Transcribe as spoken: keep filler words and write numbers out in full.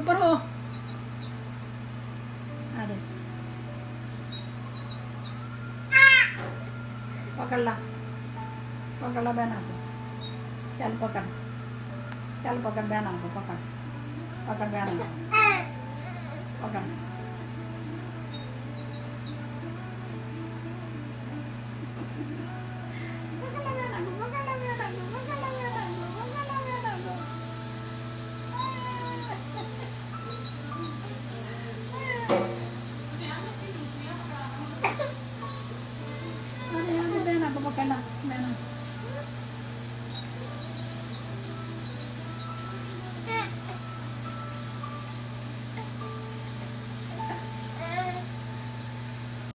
ऊपर हो। अरे पकड़ ला, पकड़ ला बहना को। चल पकड़, चल पकड़ बहना को, पकड़ पकड़ बहना को, पकड़। Bena, bena, bena.